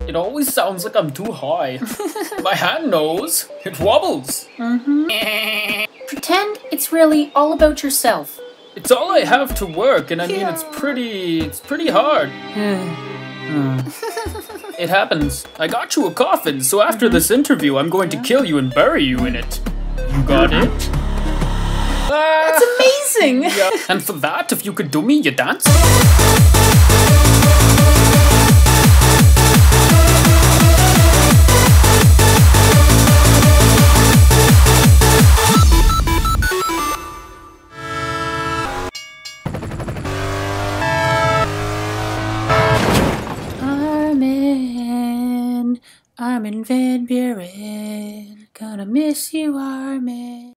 It always sounds like I'm too high. My hand knows. It wobbles. Pretend it's really all about yourself. It's all I have to work, and I mean, it's pretty hard. It happens. I got you a coffin, so after this interview, I'm going to kill you and bury you in it. You got it? That's amazing! Yeah. And for that, if you could do me, you dance. Armin Van Buuren, gonna miss you, Armin.